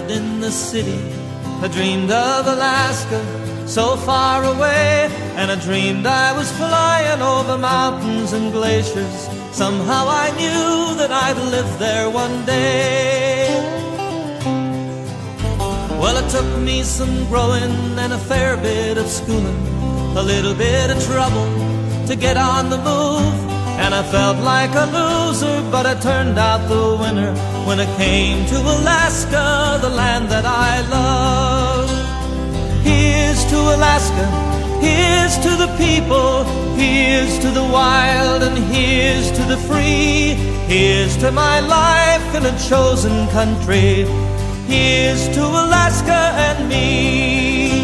lived in the city. I dreamed of Alaska, so far away, and I dreamed I was flying over mountains and glaciers. Somehow I knew that I'd live there one day. Well, it took me some growing and a fair bit of schooling, a little bit of trouble to get on the move. And I felt like a loser, but I turned out the winner when it came to Alaska, the land that I love. Here's to Alaska, here's to the people, here's to the wild, and here's to the free. Here's to my life in a chosen country. Here's to Alaska and me.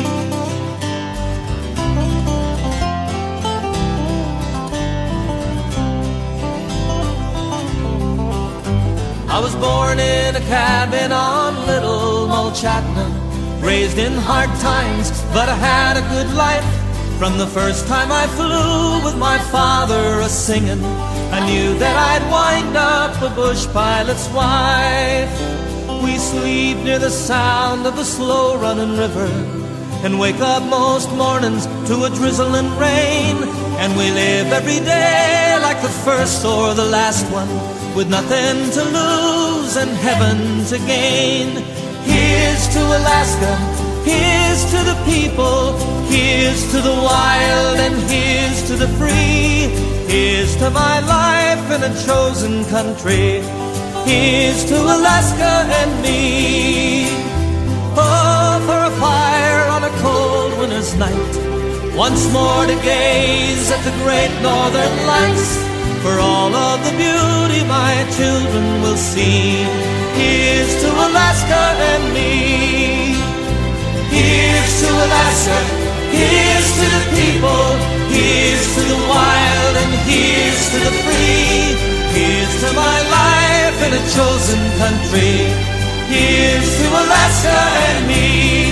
I was born in a cabin on Little Mulchatna, raised in hard times, but I had a good life. From the first time I flew with my father a-singing, I knew that I'd wind up a bush pilot's wife. We sleep near the sound of the slow-running river and wake up most mornings to a drizzling rain. And we live every day like the first or the last one, with nothing to lose and heaven to gain. Here's to Alaska, here's to the people, here's to the wild, and here's to the free. Here's to my life in a chosen country. Here's to Alaska and me. Oh, for a fire on a cold winter's night, once more to gaze at the great northern lights, for all of the beauty my children will see. Here's to Alaska and me. Here's to Alaska, here's to the people, here's to the wild, and here's to the free. Here's to my life in a chosen country. Here's to Alaska and me.